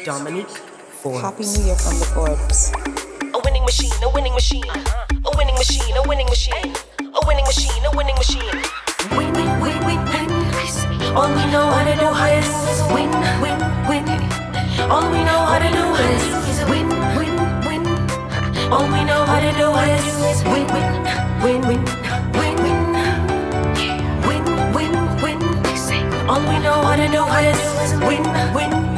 Dominique Forbes. Happy New Year from the Forbes. A winning machine, a winning machine, a winning machine, a winning machine, a winning machine, a winning machine. Win, win, win, win, win. All we know how to do is win, win, win. All we know how to do is win, win, win. All we know how to do is win, win, win, win, win, win, win, win, win. All we know how to do is win, win.